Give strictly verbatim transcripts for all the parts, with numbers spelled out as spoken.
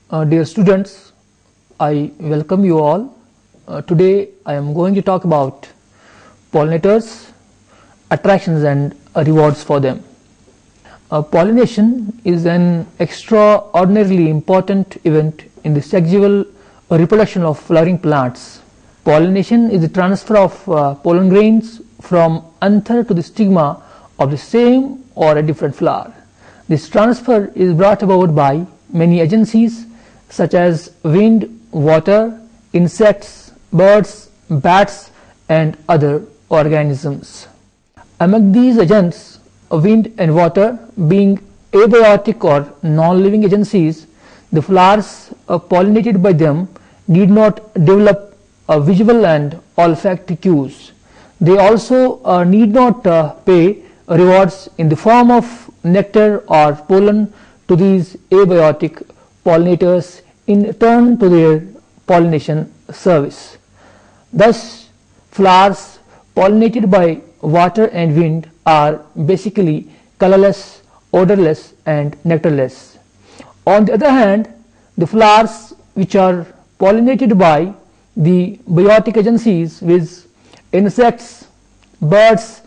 Uh, dear students, I welcome you all. Uh, today I am going to talk about pollinators, attractions and uh, rewards for them. Uh, pollination is an extraordinarily important event in the sexual reproduction of flowering plants. Pollination is the transfer of uh, pollen grains from anther to the stigma of the same or a different flower. This transfer is brought about by many agencies such as wind, water, insects, birds, bats and other organisms. Among these agents, wind and water being abiotic or non-living agencies, the flowers uh, pollinated by them need not develop uh, visual and olfactory cues. They also uh, need not uh, pay rewards in the form of nectar or pollen to these abiotic pollinators in return to their pollination service. Thus, flowers pollinated by water and wind are basically colorless, odorless and nectarless. On the other hand, the flowers which are pollinated by the biotic agencies with insects, birds,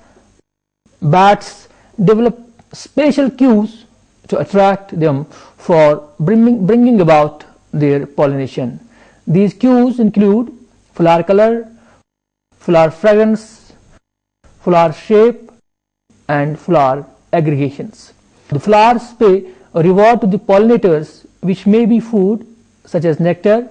bats develop special cues to attract them for bringing, bringing about their pollination. These cues include flower color, flower fragrance, flower shape and flower aggregations. The flowers pay a reward to the pollinators which may be food such as nectar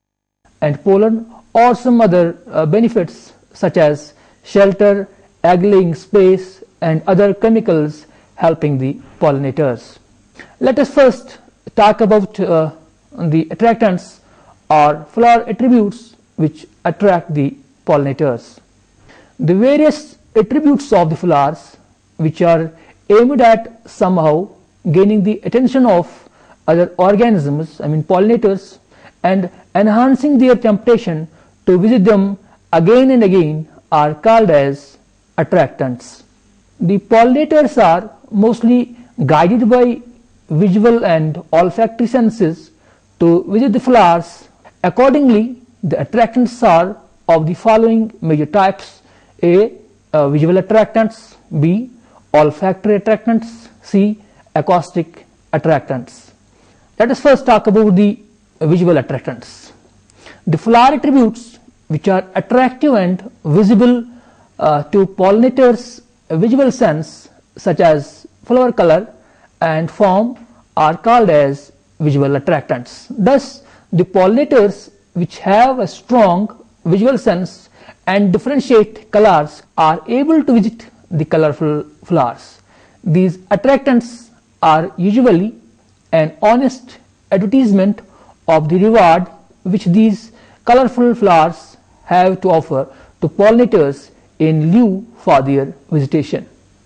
and pollen or some other uh, benefits such as shelter, egg-laying space and other chemicals helping the pollinators. Let us first talk about uh, the attractants or flower attributes which attract the pollinators. The various attributes of the flowers which are aimed at somehow gaining the attention of other organisms, I mean pollinators, and enhancing their temptation to visit them again and again are called as attractants. The pollinators are mostly guided by visual and olfactory senses to visit the flowers. Accordingly, the attractants are of the following major types: A. Uh, visual attractants, B. olfactory attractants, C. acoustic attractants. Let us first talk about the visual attractants. The flower attributes which are attractive and visible uh, to pollinators' visual sense, such as flower color and form, are called as visual attractants. Thus, the pollinators which have a strong visual sense and differentiate colors are able to visit the colorful flowers. These attractants are usually an honest advertisement of the reward which these colorful flowers have to offer to pollinators in lieu for their visitation.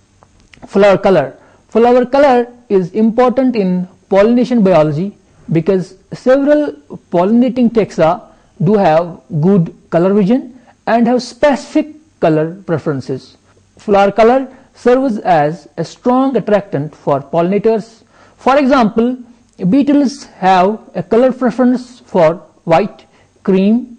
Flower color. Flower color is important in pollination biology because several pollinating taxa do have good color vision and have specific color preferences. Flower color serves as a strong attractant for pollinators. For example, beetles have a color preference for white, cream,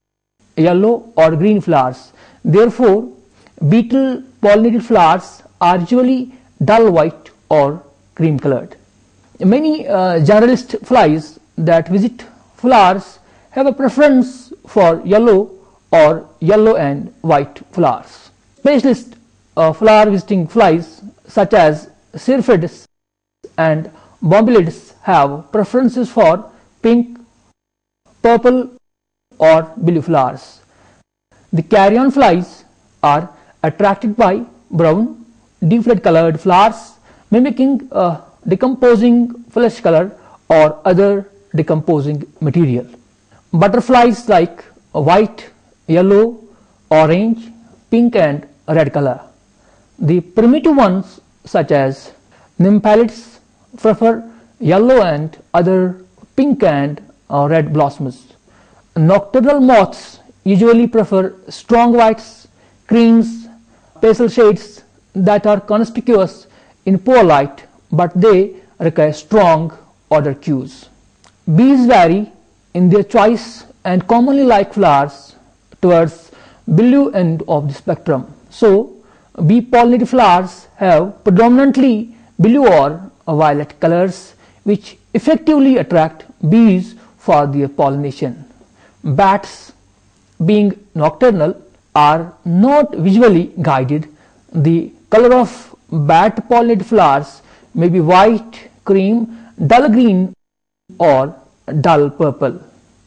yellow or green flowers. Therefore, beetle pollinated flowers are usually dull white or cream colored. Many uh, generalist flies that visit flowers have a preference for yellow or yellow and white flowers. Specialist uh, flower visiting flies such as syrphids and bombylids have preferences for pink, purple or blue flowers. The carrion flies are attracted by brown, deep red colored flowers mimicking a decomposing flesh color or other decomposing material. Butterflies like white, yellow, orange, pink and red color. The primitive ones such as nymphalids prefer yellow and other pink and uh, red blossoms. Nocturnal moths usually prefer strong whites, creams, pastel shades that are conspicuous in poor light, but they require strong odor cues. Bees vary in their choice and commonly like flowers towards blue end of the spectrum. So, bee pollinated flowers have predominantly blue or violet colors, which effectively attract bees for their pollination. Bats, being nocturnal, are not visually guided. The color of bat pollinated flowers may be white, cream, dull green or dull purple.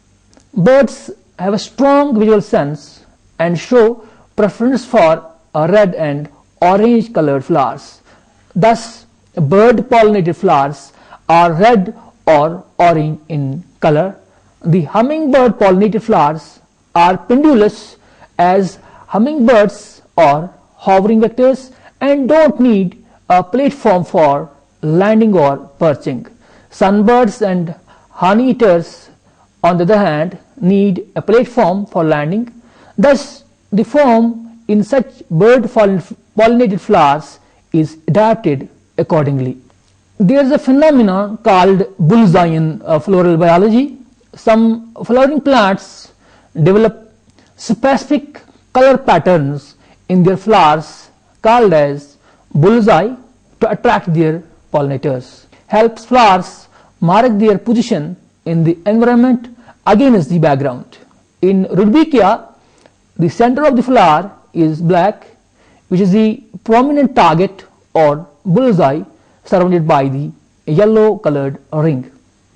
Birds have a strong visual sense and show preference for red and orange colored flowers. Thus, bird pollinated flowers are red or orange in color. The hummingbird pollinated flowers are pendulous, as hummingbirds are hovering vectors and don't need a platform for landing or perching. Sunbirds and honey eaters, on the other hand, need a platform for landing. Thus, the form in such bird pollinated flowers is adapted accordingly. There is a phenomenon called bullseye in uh, floral biology. Some flowering plants develop specific color patterns in their flowers called as bullseye to attract their pollinators. Helps flowers mark their position in the environment against the background. In Rudbeckia, the center of the flower is black, which is the prominent target or bullseye, surrounded by the yellow colored ring.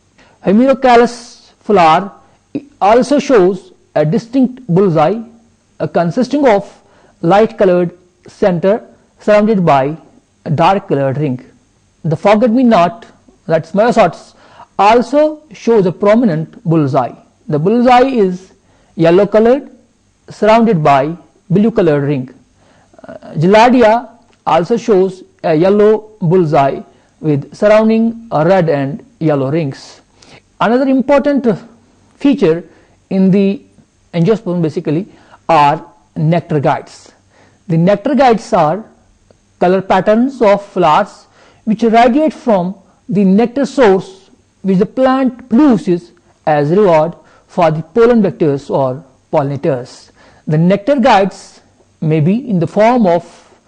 Hemerocallis flower also shows a distinct bullseye uh, consisting of light colored center surrounded by a dark colored ring. The forget-me-not, that's Myosotis, also shows a prominent bullseye. The bullseye is yellow colored surrounded by blue colored ring. Uh, Gilardia also shows a yellow bullseye with surrounding red and yellow rings. Another important feature in the angiosperm basically are nectar guides. The nectar guides are color patterns of flowers which radiate from the nectar source, which the plant produces as reward for the pollen vectors or pollinators. The nectar guides may be in the form of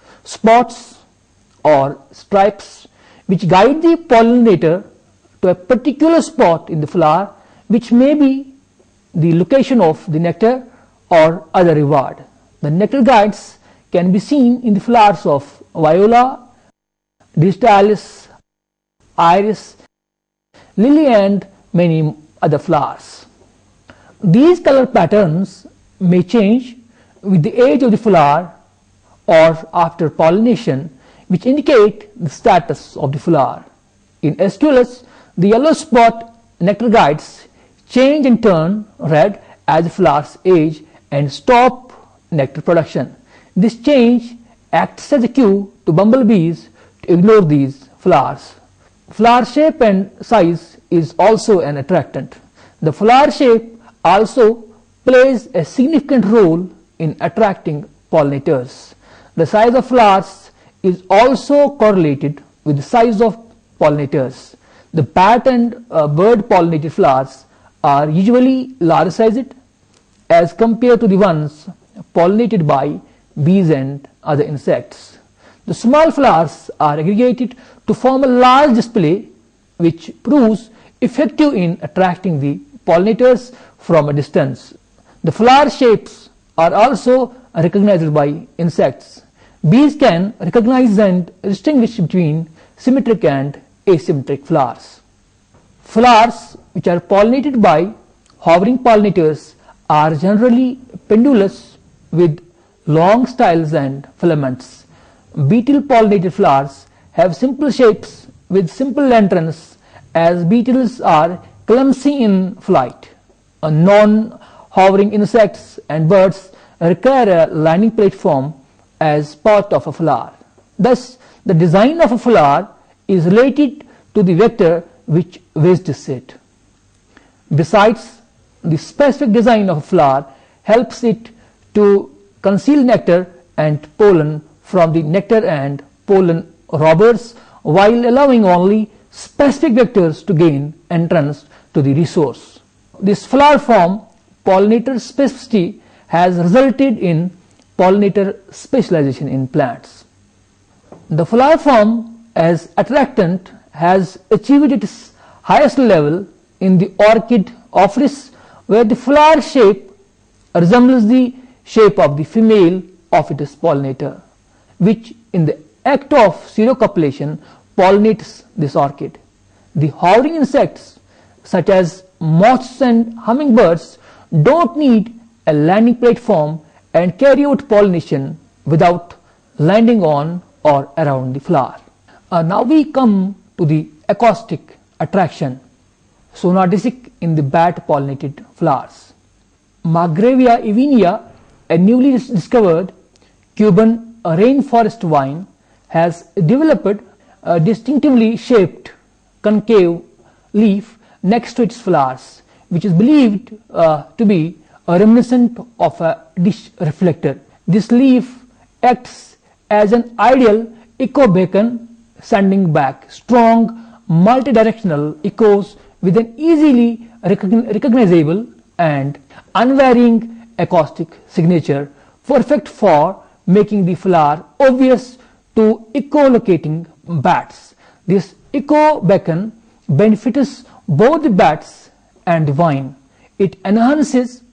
spots or stripes which guide the pollinator to a particular spot in the flower, which may be the location of the nectar or other reward. The nectar guides can be seen in the flowers of viola, digitalis, iris, lily and many other flowers. These color patterns may change with the age of the flower or after pollination, which indicate the status of the flower. In Aesculus, the yellow spot nectar guides change and turn red as the flowers age and stop nectar production. This change acts as a cue to bumblebees to ignore these flowers. Flower shape and size is also an attractant. The flower shape also plays a significant role in attracting pollinators. The size of flowers is also correlated with the size of pollinators. The bat and uh, bird pollinated flowers are usually large sized as compared to the ones pollinated by bees and other insects. The small flowers are aggregated to form a large display, which proves effective in attracting the pollinators from a distance. The flower shapes are also recognized by insects. Bees can recognize and distinguish between symmetric and asymmetric flowers. Flowers which are pollinated by hovering pollinators are generally pendulous with long styles and filaments. Beetle pollinated flowers have simple shapes with simple lanterns, as beetles are clumsy in flight. A non-hovering insects and birds require a landing platform as part of a flower. Thus, the design of a flower is related to the vector which visits it. Besides, the specific design of a flower helps it to conceal nectar and pollen from the nectar and pollen robbers, while allowing only specific vectors to gain entrance to the resource. This flower form pollinator specificity has resulted in pollinator specialization in plants. The flower form as attractant has achieved its highest level in the orchid Ophrys, where the flower shape resembles the shape of the female of its pollinator, which in the act of serocopulation pollinates this orchid. The hovering insects such as moths and hummingbirds don't need a landing platform and carry out pollination without landing on or around the flower. Uh, now we come to the acoustic attraction, sonadesic in the bat pollinated flowers. Margravia evinia, a newly discovered Cuban rainforest vine, has developed a distinctively shaped concave leaf next to its flowers, which is believed uh, to be a reminiscent of a dish reflector. This leaf acts as an ideal echo beacon, sending back strong multidirectional echoes with an easily recognizable and unvarying acoustic signature, perfect for making the flower obvious to echolocating bats. This echo beacon benefits both the bats and the vine. It enhances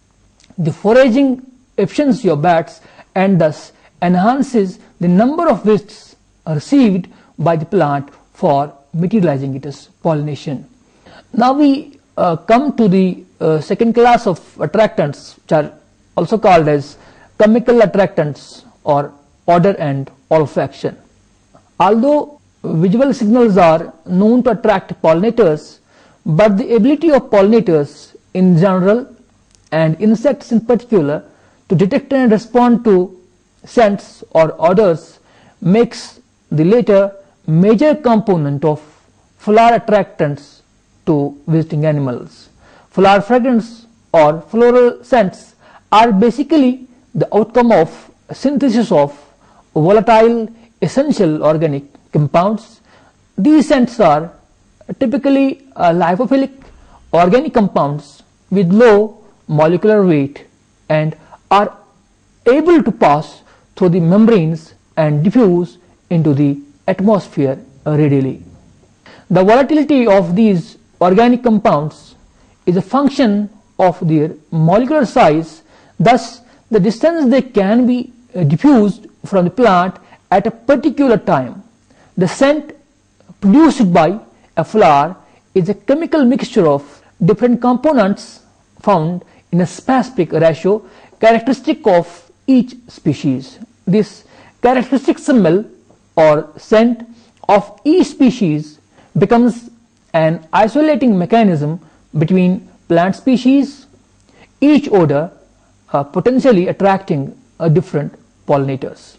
the foraging efficiency of bats and thus enhances the number of visits received by the plant for materializing its pollination. Now we uh, come to the uh, second class of attractants, which are also called as chemical attractants or odor and olfaction. Although visual signals are known to attract pollinators, but the ability of pollinators in general and insects in particular to detect and respond to scents or odors makes the latter major component of flower attractants to visiting animals. Flower fragrance or floral scents are basically the outcome of synthesis of volatile essential organic compounds. These scents are typically uh, lipophilic organic compounds with low molecular weight and are able to pass through the membranes and diffuse into the atmosphere readily. The volatility of these organic compounds is a function of their molecular size, thus the distance they can be diffused from the plant at a particular time. The scent produced by a flower is a chemical mixture of different components found in a specific ratio characteristic of each species. This characteristic smell or scent of each species becomes an isolating mechanism between plant species, each odor uh, potentially attracting uh, different pollinators.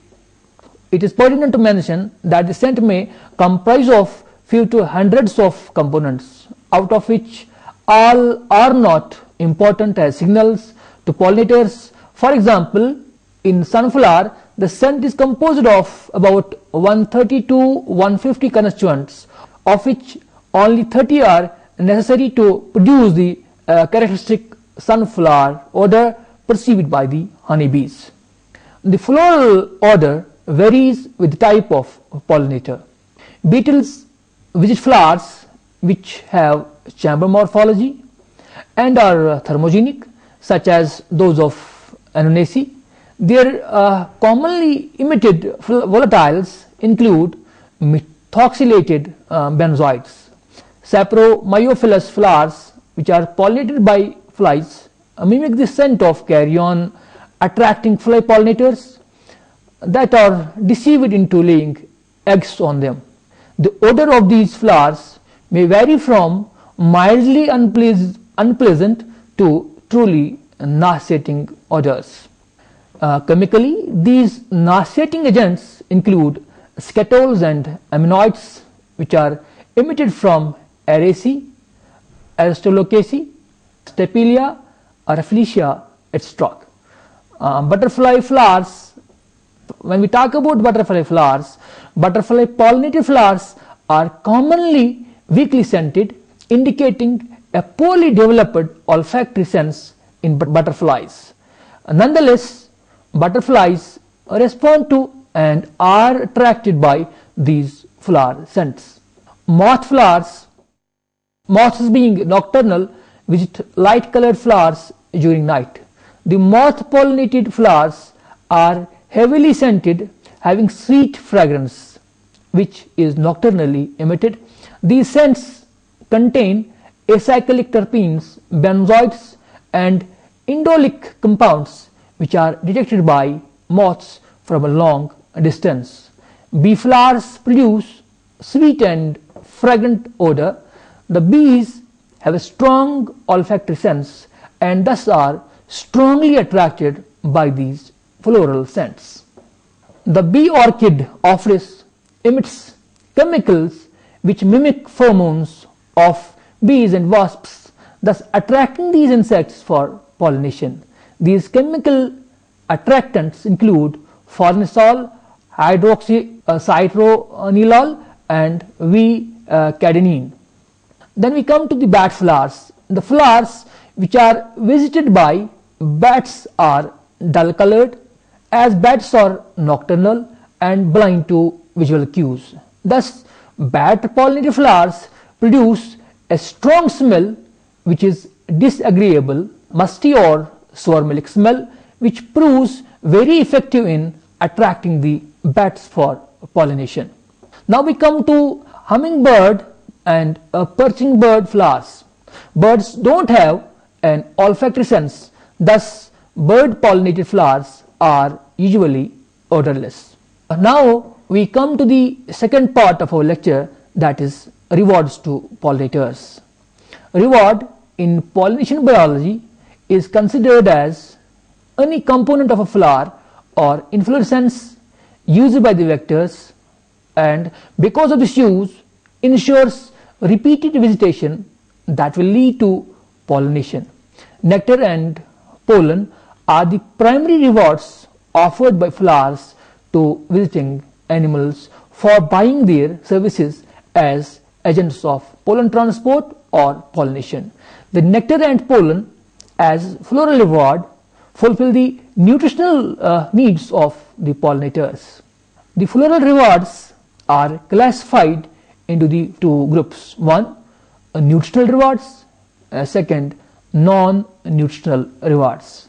It is pertinent to mention that the scent may comprise of few to hundreds of components, out of which all are not important as signals to pollinators. For example, in sunflower, the scent is composed of about one thirty to one fifty constituents, of which only thirty are necessary to produce the uh, characteristic sunflower odor perceived by the honeybees. The floral odor varies with the type of pollinator. Beetles visit flowers which have chamber morphology and are thermogenic, such as those of Anonaceae. Their uh, commonly emitted volatiles include methoxylated uh, benzoids. Sapromyophilous flowers, which are pollinated by flies, uh, mimic the scent of carrion, attracting fly pollinators that are deceived into laying eggs on them. The odor of these flowers may vary from mildly unpleas unpleasant to truly nauseating odors. Uh, chemically, these nauseating agents include scatols and aminoids, which are emitted from Araceae, Aristolochiaceae, Stapelia, Rafflesia, et cetera. Uh, butterfly flowers, when we talk about butterfly flowers, butterfly pollinated flowers are commonly weakly scented, indicating a poorly developed olfactory sense in butterflies. Nonetheless, butterflies respond to and are attracted by these flower scents. Moth flowers, moths being nocturnal, visit light colored flowers during night. The moth pollinated flowers are heavily scented, having sweet fragrance which is nocturnally emitted. These scents contain acyclic terpenes, benzoids and indolic compounds which are detected by moths from a long distance. Bee flowers produce sweet and fragrant odor. The bees have a strong olfactory sense and thus are strongly attracted by these floral scents. The bee orchid Ophrys emits chemicals which mimic pheromones of bees and wasps, thus attracting these insects for pollination. These chemical attractants include farnesol, hydroxycitronilol and V-cadenine. Then we come to the bat flowers. The flowers which are visited by bats are dull colored, as bats are nocturnal and blind to visual cues. Thus, bat pollinated flowers produce a strong smell which is disagreeable, musty or sour milk smell, which proves very effective in attracting the bats for pollination. Now we come to hummingbird and uh, perching bird flowers. Birds don't have an olfactory sense, thus bird pollinated flowers are usually odorless. Uh, now we come to the second part of our lecture, that is rewards to pollinators. Reward in pollination biology is considered as any component of a flower or inflorescence used by the vectors, and because of this use ensures repeated visitation that will lead to pollination. Nectar and pollen are the primary rewards offered by flowers to visiting animals for buying their services as agents of pollen transport or pollination. The nectar and pollen as floral reward fulfill the nutritional uh, needs of the pollinators. The floral rewards are classified into the two groups. One, uh, nutritional rewards, uh, second, non-nutritional rewards.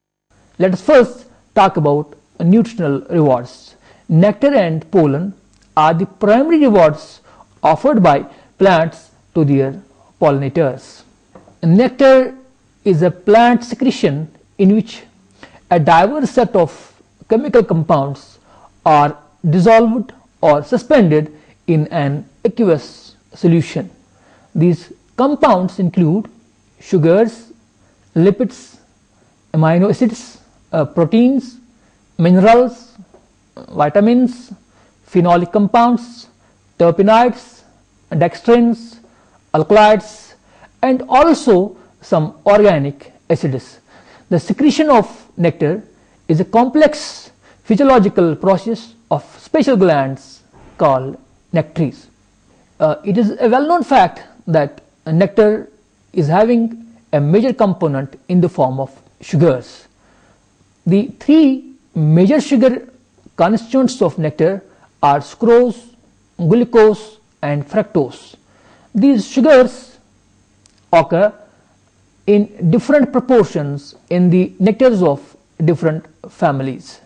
Let us first talk about uh, nutritional rewards. Nectar and pollen are the primary rewards offered by plants to their pollinators. Nectar is a plant secretion in which a diverse set of chemical compounds are dissolved or suspended in an aqueous solution. These compounds include sugars, lipids, amino acids, uh, proteins, minerals, vitamins, phenolic compounds, terpenoids, dextrins, alkaloids, and also some organic acids. The secretion of nectar is a complex physiological process of special glands called nectaries. Uh, it is a well-known fact that nectar is having a major component in the form of sugars. The three major sugar constituents of nectar are sucrose, glucose and fructose. These sugars occur in different proportions in the nectars of different families.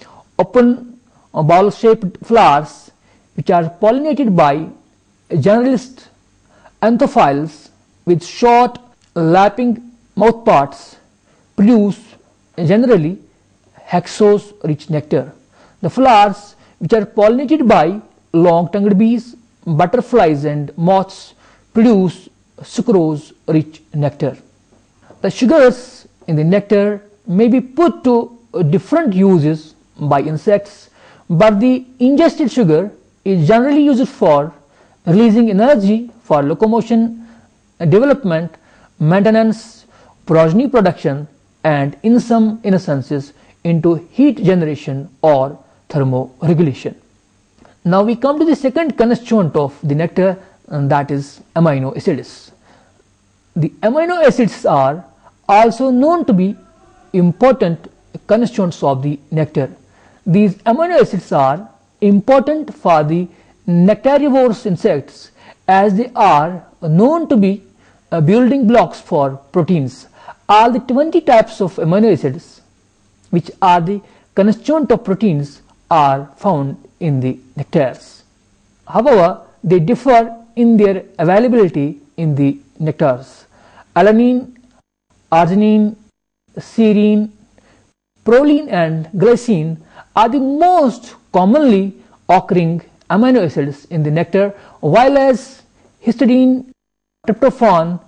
Open ball shaped flowers which are pollinated by generalist anthophyles with short lapping mouthparts produce generally hexose rich nectar. The flowers which are pollinated by long tongued bees, butterflies and moths produce sucrose rich nectar. The sugars in the nectar may be put to different uses by insects, but the ingested sugar is generally used for releasing energy for locomotion, development, maintenance, progeny production, and in some instances into heat generation or thermoregulation. Now we come to the second constituent of the nectar, and that is amino acids. The amino acids are also known to be important constituents of the nectar. These amino acids are important for the nectarivorous insects as they are known to be uh, building blocks for proteins. All the twenty types of amino acids which are the constituent of proteins are found in the nectars. However, they differ in their availability in the nectars. Alanine, arginine, serine, proline and glycine are the most commonly occurring amino acids in the nectar, while as histidine, tryptophan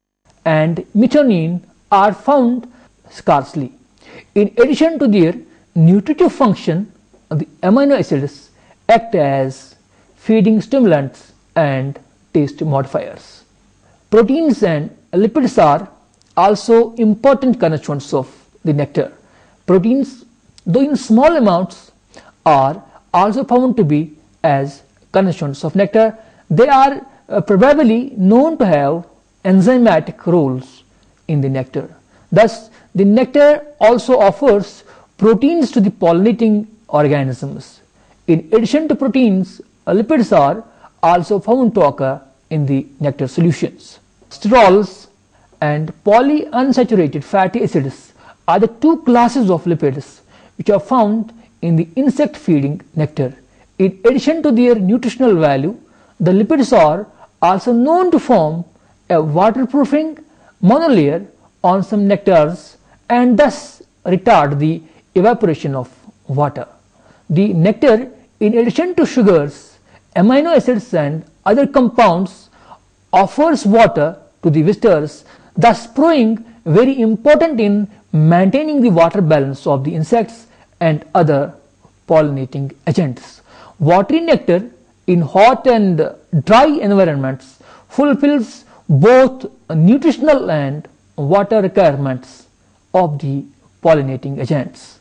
and methionine are found scarcely. In addition to their nutritive function, the amino acids act as feeding stimulants and taste modifiers. Proteins and lipids are also important constituents of the nectar. Proteins, though in small amounts, are also found to be as constituents of nectar. They are uh, probably known to have enzymatic roles in the nectar. Thus, the nectar also offers proteins to the pollinating organisms. In addition to proteins, lipids are also found to occur in the nectar solutions. Sterols and polyunsaturated fatty acids are the two classes of lipids which are found in the insect feeding nectar. In addition to their nutritional value, the lipids are also known to form a waterproofing monolayer on some nectars and thus retard the evaporation of water. The nectar, in addition to sugars, amino acids and other compounds, offers water to the visitors, thus proving very important in maintaining the water balance of the insects and other pollinating agents. Watery nectar in hot and dry environments fulfills both nutritional and water requirements of the pollinating agents.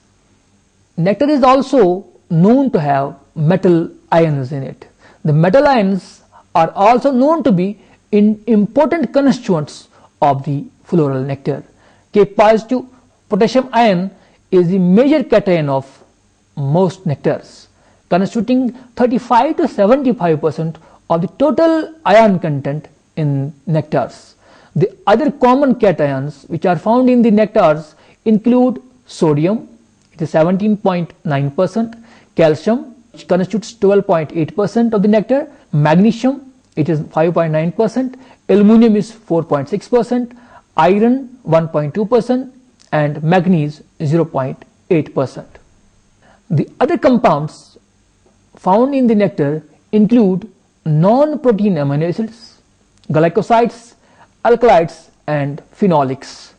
Nectar is also known to have metal ions in it. The metal ions are also known to be in important constituents of the floral nectar. K positive potassium ion is the major cation of most nectars, constituting thirty-five to seventy-five percent of the total ion content in nectars. The other common cations which are found in the nectars include sodium, it is seventeen point nine percent, calcium, which constitutes twelve point eight percent of the nectar, magnesium, it is five point nine percent, aluminum is four point six percent, iron one point two percent and manganese zero point eight percent. The other compounds found in the nectar include non-protein amino acids, glycosides, alkaloids and phenolics.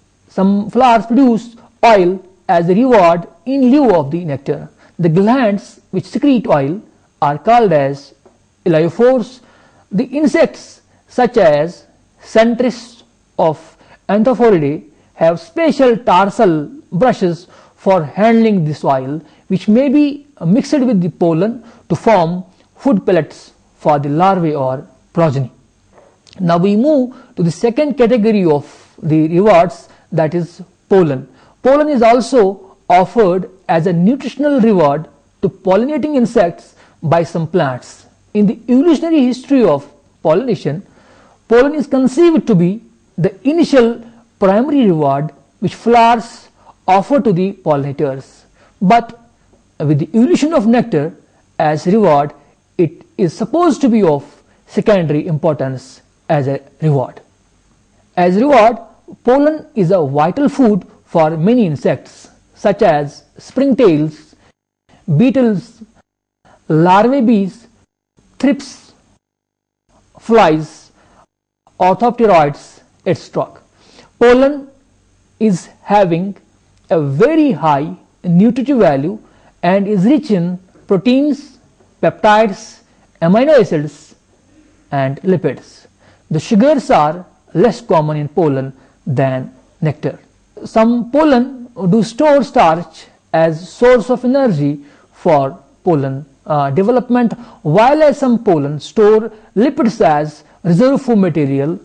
Some flowers produce oil as a reward in lieu of the nectar. The glands which secrete oil are called as eliophores. The insects such as centris of Anthophoridae have special tarsal brushes for handling this oil, which may be mixed with the pollen to form food pellets for the larvae or progeny. Now we move to the second category of the rewards, that is pollen. Pollen is also offered as a nutritional reward to pollinating insects by some plants. In the evolutionary history of pollination, pollen is conceived to be the initial primary reward which flowers offer to the pollinators. But with the evolution of nectar as reward, it is supposed to be of secondary importance as a reward. As reward, pollen is a vital food for many insects such as springtails, beetles, larvae bees, thrips, flies, orthopteroids, et cetera. Pollen is having a very high nutritive value and is rich in proteins, peptides, amino acids and lipids. The sugars are less common in pollen than nectar. Some pollen do store starch as source of energy for pollen uh, development, while as some pollen store lipids as reserve food material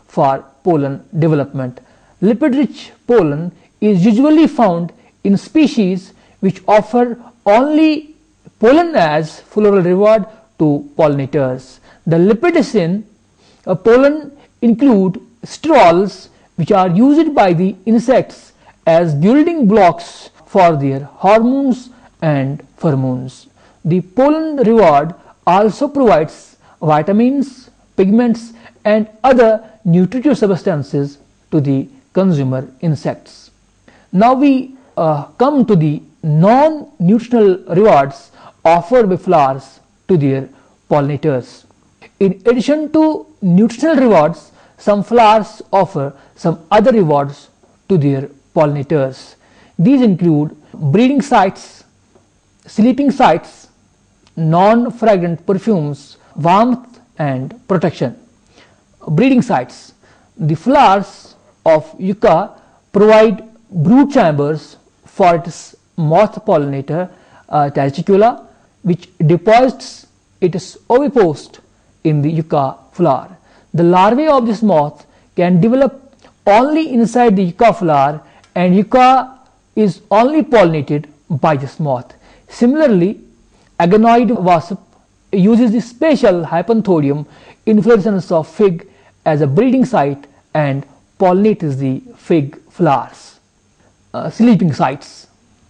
for pollen development. Lipid-rich pollen is usually found in species which offer only pollen as floral reward to pollinators. The lipid-dense uh, pollen include sterols, which are used by the insects as building blocks for their hormones and pheromones. The pollen reward also provides vitamins, pigments, and other nutritive substances to the consumer insects. Now we uh, come to the non-nutritional rewards offered by flowers to their pollinators. In addition to nutritional rewards, some flowers offer some other rewards to their pollinators. These include breeding sites, sleeping sites, non-fragrant perfumes, warmth and protection. Breeding sites. The flowers of yucca provide brood chambers for its moth pollinator uh, Tachicula, which deposits its ovipost in the yucca flower. The larvae of this moth can develop only inside the yucca flower, and yucca is only pollinated by this moth. Similarly, Agonoid wasp uses the special Hypanthodium inflorescence of fig as a breeding site and pollinates the fig flowers. Uh, sleeping sites.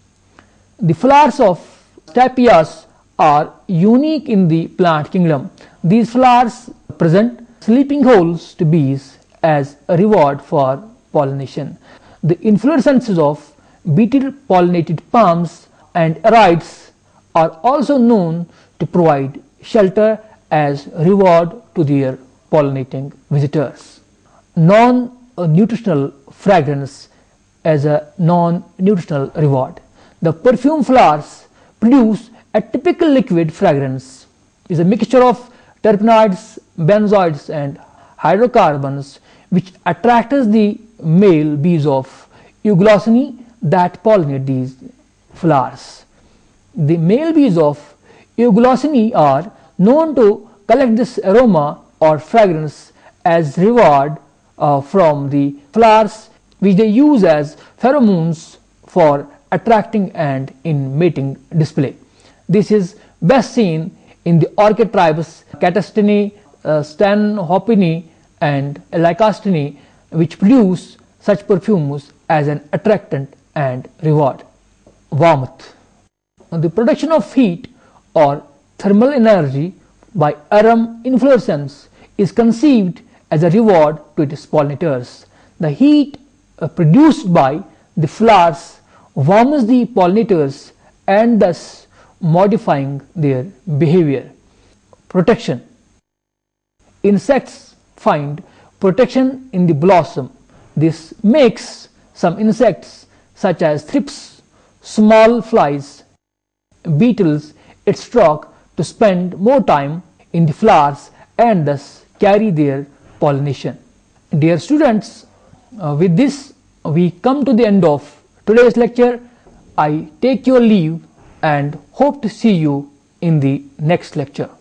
The flowers of Stapias are unique in the plant kingdom. These flowers present sleeping holes to bees as a reward for pollination. The inflorescences of beetle pollinated palms and arides are also known to provide shelter as reward to their pollinating visitors. Non-nutritional fragrance as a non-nutritional reward. The perfume flowers produce a typical liquid fragrance. It is a mixture of terpenoids, benzoids and hydrocarbons which attracts the male bees of Euglossinae that pollinate these flowers. The male bees of Euglossinae are known to collect this aroma or fragrance as reward uh, from the flowers, which they use as pheromones for attracting and in mating display. This is best seen in the orchid tribes Catastinae, uh, Stanhopinae and Lycostinae, which produce such perfumes as an attractant and reward. Warmth. The production of heat or thermal energy by arum inflorescence is conceived as a reward to its pollinators. The heat uh, produced by the flowers warms the pollinators and thus modifying their behavior. Protection. Insects find protection in the blossom. This makes some insects such as thrips, small flies, beetles, et cetera to spend more time in the flowers and thus carry their pollination. Dear students, uh, with this we come to the end of today's lecture. I take your leave and hope to see you in the next lecture.